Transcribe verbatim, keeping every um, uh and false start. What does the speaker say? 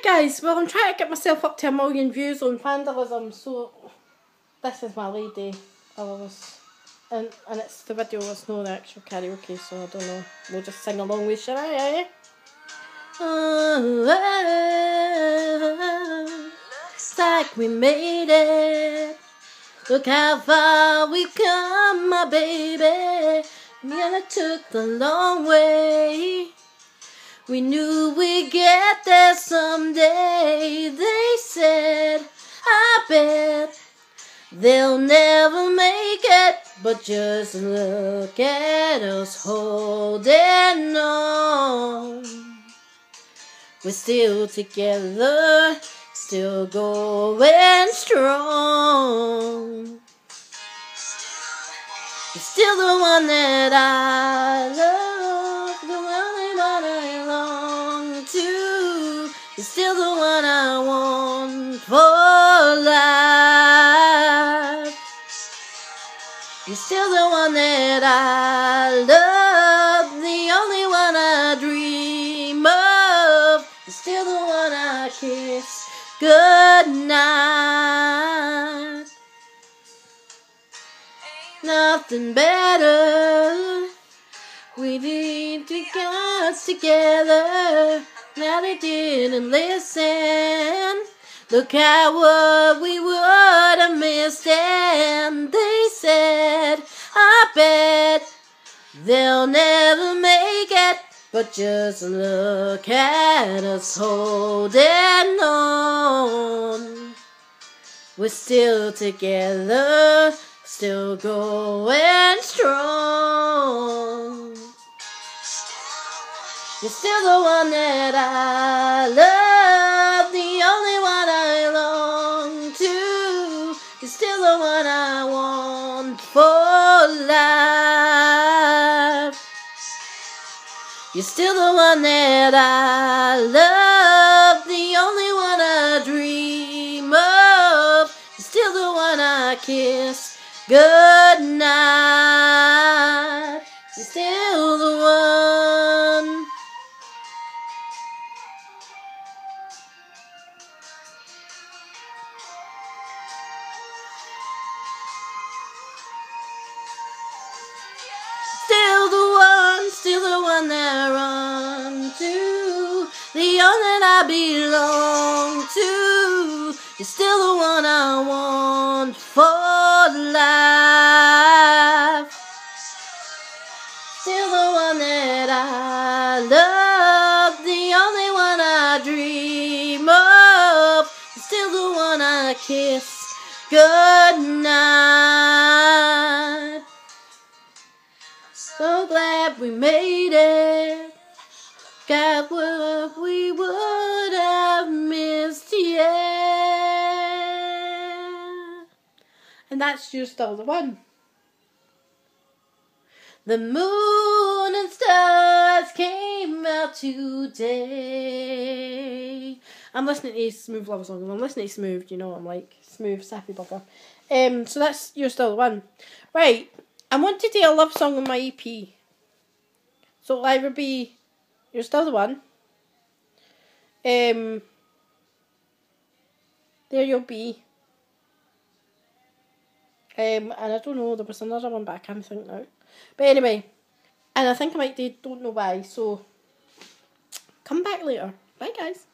guys, well I'm trying to get myself up to a million views on vandalism, so this is my lady. I was, and, and it's the video, it's not the actual karaoke, so I don't know, we'll just sing along with shania, eh? Oh, oh, looks like we made it. Look how far we've come, my baby. Yeah, it took the long way. We knew we'd get there someday. They said, I bet they'll never make it. But just look at us holding on. We're still together, still going strong. You're still the one that I love, the only one I long to. You're still the one I want for life. You're still the one that I love, the only one I dream of. You're still the one I kiss goodnight. Nothing better. We need to get together. Now they didn't listen. Look at what we would have missed. And they said, I bet they'll never make it. But just look at us holding on. We're still together, still going strong. You're still the one that I love, the only one I long to. You're still the one I want for life. You're still the one that I love, the only one I dream of. You're still the one I kiss goodnight. You're still the one. Still the one, still the one that I run to, the only that I belong to. You're still the one I want for life. Still the one that I love, the only one I dream of. Still the one I kiss goodnight. So glad we made it. God, what we would have missed, yeah. And that's You're Still the One. The moon and stars came out today. I'm listening to smooth love songs. I'm listening to smooth, you know, I'm like smooth, sappy bugger. Um, so that's You're Still the One. Right, I want to do a love song on my E P. So it'll either be You're Still the One. Um, There You'll Be. Um, and I don't know, there was another one, but I can't think now. But anyway, and I think I might do Don't Know Why, so come back later. Bye guys.